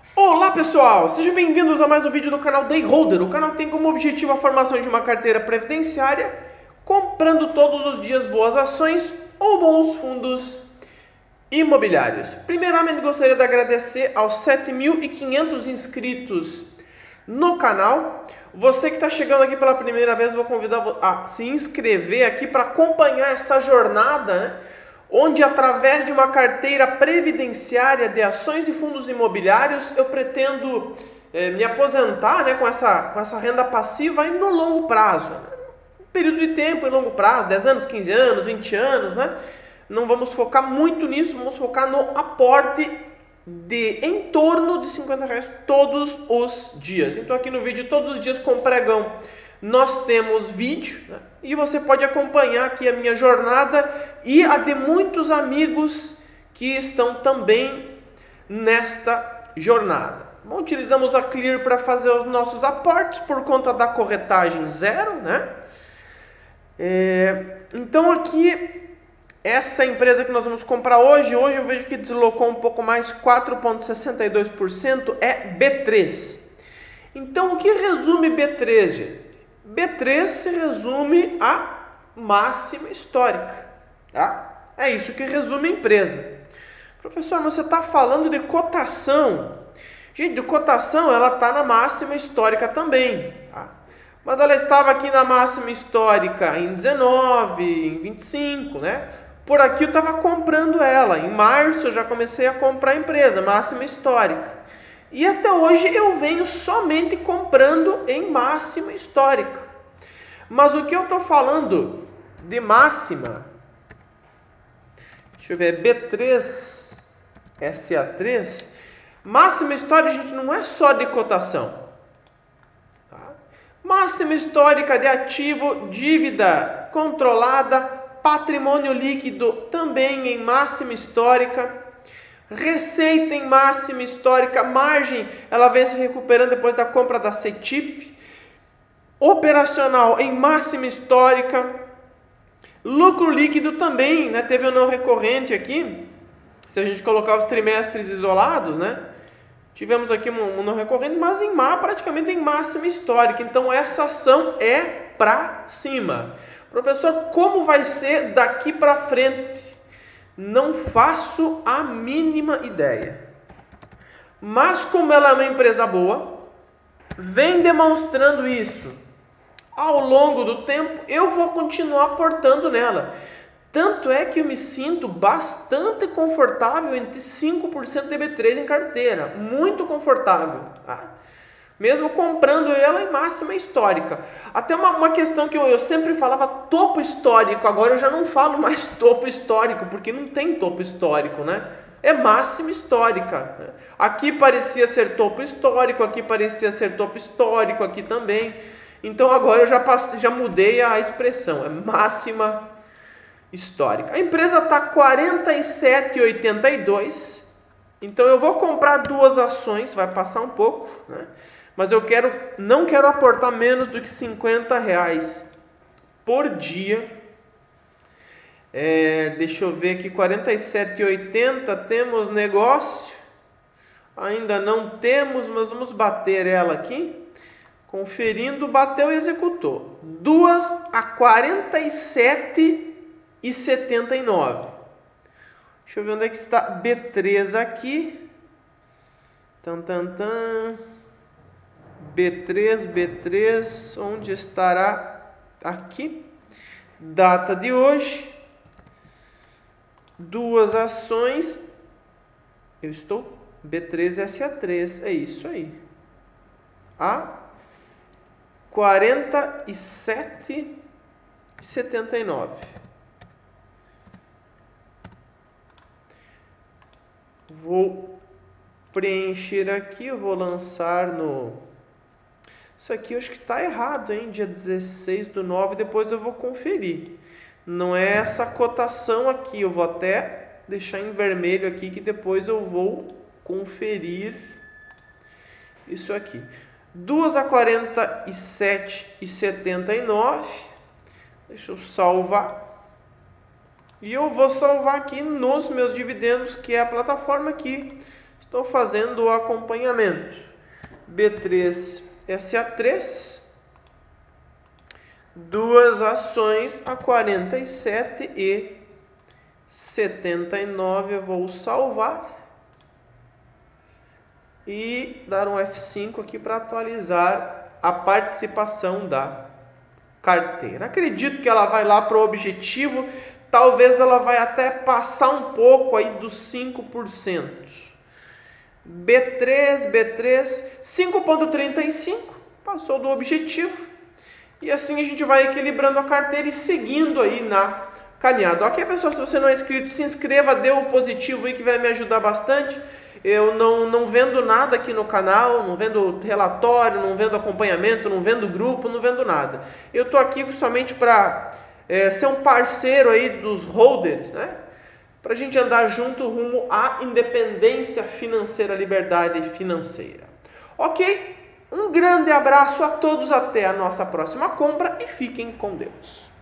Olá pessoal, sejam bem-vindos a mais um vídeo do canal Dayholder. O canal tem como objetivo a formação de uma carteira previdenciária, comprando todos os dias boas ações ou bons fundos imobiliários. Primeiramente gostaria de agradecer aos 7.500 inscritos no canal. Você que está chegando aqui pela primeira vez, vou convidar a se inscrever aqui para acompanhar essa jornada, né? Onde através de uma carteira previdenciária de ações e fundos imobiliários eu pretendo me aposentar, né, com essa renda passiva aí no longo prazo. Um período de tempo em longo prazo, 10 anos, 15 anos, 20 anos, né? Não vamos focar muito nisso, vamos focar no aporte de em torno de R$50 todos os dias. Então aqui no vídeo, todos os dias com pregão, nós temos vídeo, né? E você pode acompanhar aqui a minha jornada e a de muitos amigos que estão também nesta jornada. Bom, utilizamos a Clear para fazer os nossos aportes por conta da corretagem zero, né? Então aqui, essa empresa que nós vamos comprar hoje eu vejo que deslocou um pouco mais, 4,62%, é B3. Então o que resume B3, gente? B3 se resume a máxima histórica, tá? É isso que resume a empresa. Professor, você está falando de cotação. Gente, de cotação ela está na máxima histórica também, tá? Mas ela estava aqui na máxima histórica em 19, em 25, né? Por aqui eu estava comprando ela. Em março eu já comecei a comprar a empresa, máxima histórica. E até hoje eu venho somente comprando em máxima histórica. Mas o que eu estou falando de máxima, deixa eu ver, B3, SA3, máxima histórica, gente, não é só de cotação. Tá? Máxima histórica de ativo, dívida controlada, patrimônio líquido também em máxima histórica. Receita em máxima histórica, margem, ela vem se recuperando depois da compra da CETIP. Operacional em máxima histórica. Lucro líquido também, né? Teve um não recorrente aqui. Se a gente colocar os trimestres isolados, né? Tivemos aqui um não recorrente, mas praticamente em máxima histórica. Então essa ação é para cima. Professor, como vai ser daqui para frente? Não faço a mínima ideia. Mas como ela é uma empresa boa, vem demonstrando isso ao longo do tempo, eu vou continuar aportando nela. Tanto é que eu me sinto bastante confortável entre 5% de B3 em carteira. Muito confortável, tá? Mesmo comprando ela em máxima histórica. Até uma questão que eu sempre falava topo histórico, agora eu já não falo mais topo histórico, porque não tem topo histórico, né? É máxima histórica. Aqui parecia ser topo histórico, aqui parecia ser topo histórico, aqui também. Então agora eu já mudei a expressão, é máxima histórica. A empresa está 47,82, então eu vou comprar duas ações, vai passar um pouco, né? Mas eu não quero aportar menos do que R$50 por dia. Deixa eu ver aqui, 47,80, temos negócio? Ainda não temos, mas vamos bater ela aqui. Conferindo, bateu e executou. Duas a 47,79. Deixa eu ver onde é que está B3 aqui. B3, onde estará? Aqui. Data de hoje. Duas ações. Eu estou B3SA3, é isso aí. A 47,79. Vou preencher aqui, eu vou lançar no... Isso aqui eu acho que está errado, hein? Dia 16/9, depois eu vou conferir. Não é essa cotação aqui, eu vou até deixar em vermelho aqui, que depois eu vou conferir isso aqui. 2 a 47,79. Deixa eu salvar. E eu vou salvar aqui nos meus dividendos, que é a plataforma aqui. Estou fazendo o acompanhamento. B3 SA3, 2 ações a 47,79. Eu vou salvar e dar um F5 aqui para atualizar a participação da carteira. Acredito que ela vai lá para o objetivo, talvez ela vai até passar um pouco aí dos 5%. B3, 5,35, passou do objetivo. E assim a gente vai equilibrando a carteira e seguindo aí na caminhada. Ok, pessoal, se você não é inscrito, se inscreva, dê um positivo aí que vai me ajudar bastante. Eu não vendo nada aqui no canal, não vendo relatório, não vendo acompanhamento, não vendo grupo, não vendo nada. Eu estou aqui somente para ser um parceiro aí dos holders, né? Para a gente andar junto rumo à independência financeira, liberdade financeira. Ok? Um grande abraço a todos, até a nossa próxima compra e fiquem com Deus.